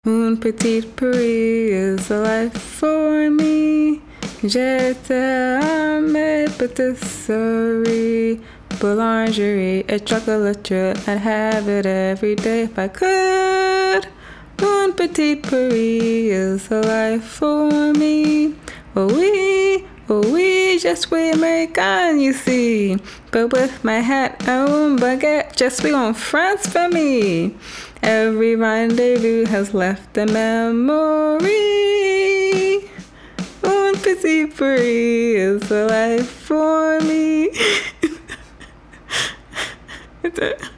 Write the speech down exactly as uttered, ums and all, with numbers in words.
Un petit Paris is a life for me. J'étais à mes patisseries, boulangerie et chocolaterie. I'd have it every day if I could. Un petit Paris is a life for me. Oh oui, oh oui, je suis American, you see. But with my hat and un baguette, je suis en France for me. Every rendezvous has left a memory. Un petit Paris is a life for me. That's it.